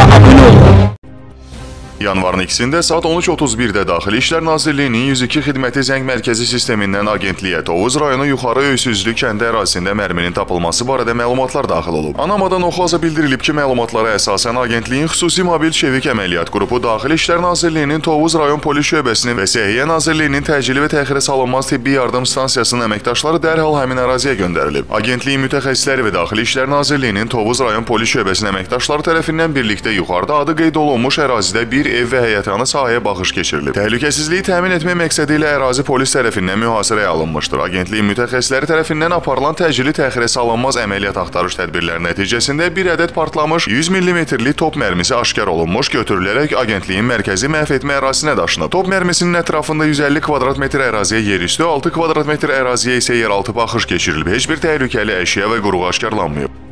abone olun. Yanvarın 2-də saat 13:31-də Daxili İşlər Nazirliyinin 102 xidməti zəng mərkəzi sistemindən agentliyə Tovuz rayonu Yuxarı Öysüzlük kəndi ərazisində mərminin tapılması barədə məlumatlar daxil olub. Anamadan Oxaza bildirilib ki, məlumatlara əsasən agentliyin xüsusi mobil çevik əməliyyat qrupu Daxili İşlər Nazirliyinin Tovuz rayon polis şöbəsinin və Səhiyyə Nazirliyinin təcili və təxirə salınmaz tibbi yardım stansiyasının əməkdaşları dərhal həmin əraziyə göndərilib. Agentliyin mütəxəssisləri və Daxili İşlər Nazirliyinin Tovuz rayon polis şöbəsinin əməkdaşları tərəfindən birlikdə yuxarıda adı qeyd olunmuş ərazidə bir ev və həyətyanı sahəyə baxış keçirilib. Təhlükəsizliyi təmin etmək məqsədi ilə ərazi polis tərəfindən mühasirəyə alınmışdır. Agentliyin mütəxəssisləri tərəfindən aparılan təcili təxirə salınmaz əməliyyat axtarış tədbirləri nəticəsində bir ədəd partlamış 100 mm-lik top mərmisi aşkar olunmuş, götürülərək agentliyin mərkəzi məhv etmə ərazisinə daşınıb. Top mərmisinin ətrafında 150 kvadrat metr əraziyə yerüstü, 6 kvadrat metr əraziyə isə yeraltı baxış keçirilib. Heç bir təhlükəli əşya və qurğu aşkarlanmayıb.